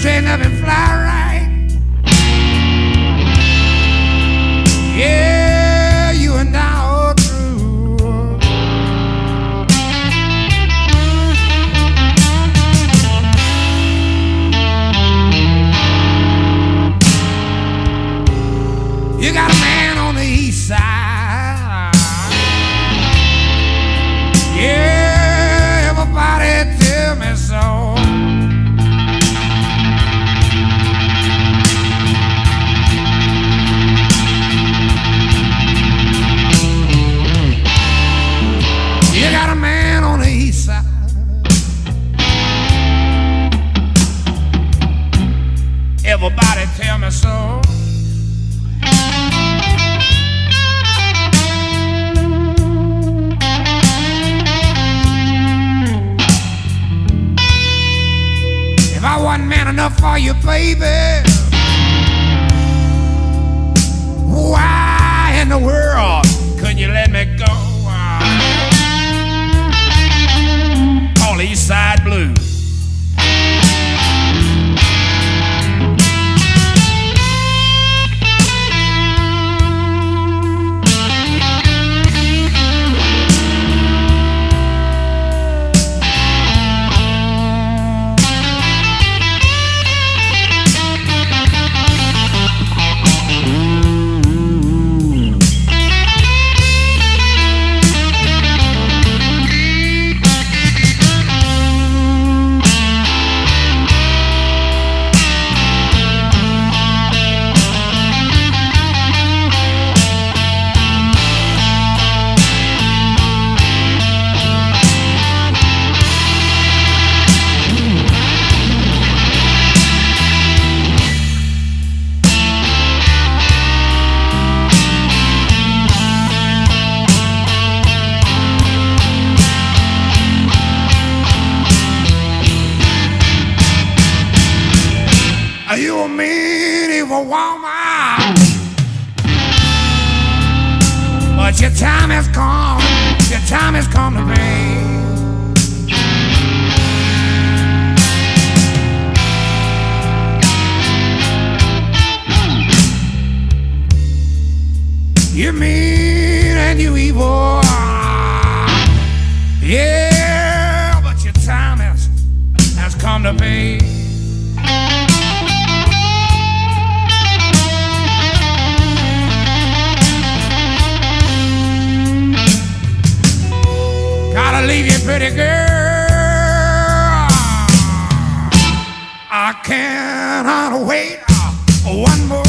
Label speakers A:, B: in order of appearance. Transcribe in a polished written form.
A: straighten up and fly right. Yeah, you and I are through. You got a man on the east side. Yeah, everybody tell me so. You got a man on the east side. Everybody tell me so. If I wasn't man enough for you, baby, why in the world couldn't you let me go? All East Side Blues. You a mean evil woman, but your time has come. Your time has come to me. You mean and you evil, yeah, but your time has come to me. Gotta leave you, pretty girl. I cannot wait one more